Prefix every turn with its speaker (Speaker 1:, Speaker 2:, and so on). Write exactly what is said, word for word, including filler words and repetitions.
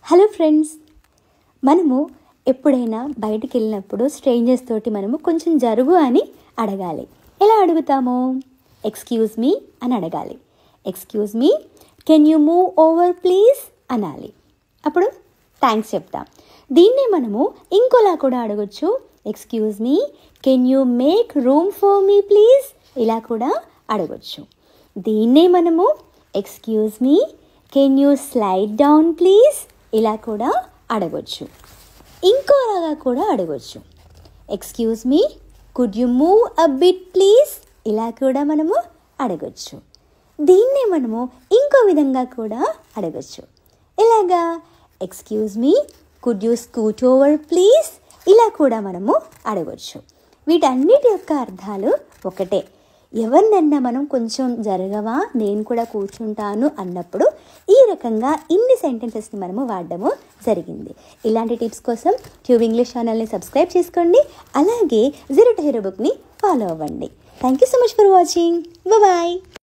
Speaker 1: Hello friends, మనము ఎప్పుడైనా బయటికి వెళ్ళినప్పుడు స్ట్రేంజర్స్ తోటి మనము కొంచెం జరుగు అని అడగాలి. ఎలా అడుగుతాము? ఎక్స్క్యూజ్ మీ అని అడగాలి. Excuse me, can you move over please అనాలి. అప్పుడు థ్యాంక్స్ చెప్తాం. దీన్నే మనము ఇంకోలా కూడా అడగొచ్చు. Excuse me, can you make room for me please, ఇలా కూడా అడగొచ్చు. దీన్నే మనము excuse me, can you slide down please, ఇలా కూడా అడగొచ్చు. ఇంకోలాగా కూడా అడగొచ్చు. Excuse me, could you move a bit please, ఇలా కూడా మనము అడగొచ్చు. దీన్నే మనము ఇంకో విధంగా కూడా అడగొచ్చు. ఎలాగా? Excuse me, could you scoot over please, ఇలా కూడా మనము అడగొచ్చు. వీటన్నిటి యొక్క అర్థాలు ఒకటే. ఎవరినన్నా మనం కొంచెం జరగవా, నేను కూడా కూర్చుంటాను అన్నప్పుడు ఈ రకంగా ఇన్ని సెంటెన్సెస్ని మనము వాడడము జరిగింది. ఇలాంటి టిప్స్ కోసం ట్యూబ్ ఇంగ్లీష్ ఛానల్ని సబ్స్క్రైబ్ చేసుకోండి. అలాగే జీరో టు హీరో బుక్ని ఫాలో అవ్వండి. Thank you so much for watching. Bye.